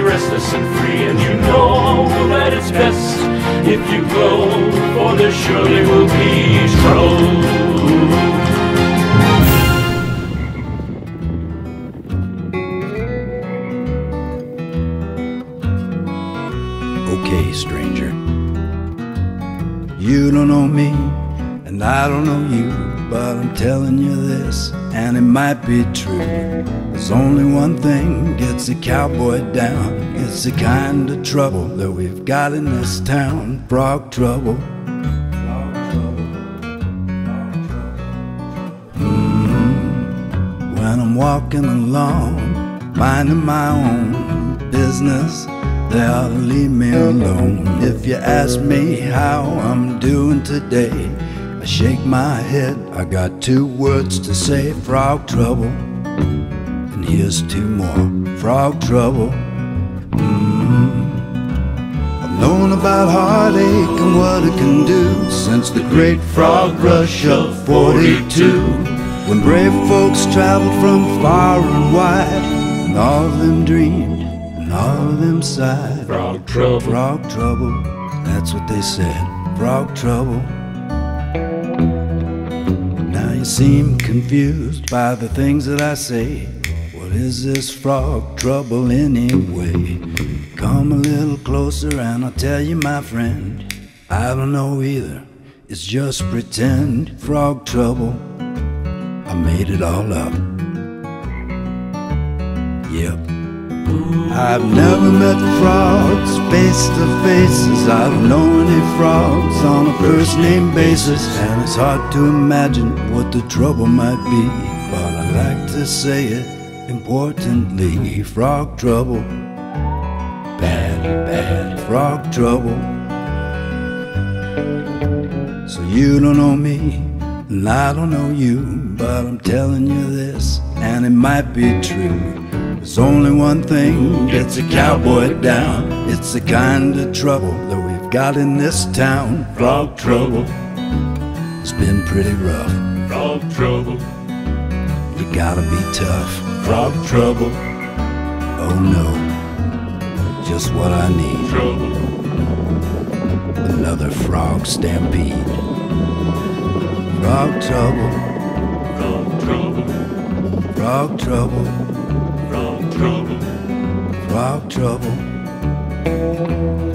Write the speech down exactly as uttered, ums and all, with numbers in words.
restless and free, and you know that it's best if you go, for there surely will be trouble. Okay, stranger, you don't know me, and I don't know you, but I'm telling you this, and it might be true. There's only one thing gets a cowboy down. It's the kind of trouble that we've got in this town. Frog trouble. Mm-hmm. When I'm walking along, minding my own business, they ought to leave me alone. If you ask me how I'm doing today, I shake my head. I got two words to say: frog trouble. And here's two more: frog trouble. Mm-hmm. I've known about heartache and what it can do since the great frog rush of forty-two, when brave folks traveled from far and wide, and all of them dreamed and all of them sighed. Frog trouble. Frog trouble, that's what they said. Frog trouble. Now you seem confused by the things that I say. What is this frog trouble anyway? Come a little closer and I'll tell you, my friend, I don't know either, it's just pretend. Frog trouble, I made it all up. Yep. I've never met frogs face to face, as I don't know any frogs on a first name basis, and it's hard to imagine what the trouble might be, but I like to say it importantly. Frog trouble, bad, bad frog trouble. So you don't know me, and I don't know you, but I'm telling you this, and it might be true. There's only one thing gets a cowboy down. It's the kind of trouble that we've got in this town. Frog trouble. It's been pretty rough. Frog trouble. You gotta be tough. Frog trouble. Oh no, just what I need. Trouble. Another frog stampede. Frog trouble. Frog trouble. Frog trouble. Frog trouble. Frog trouble.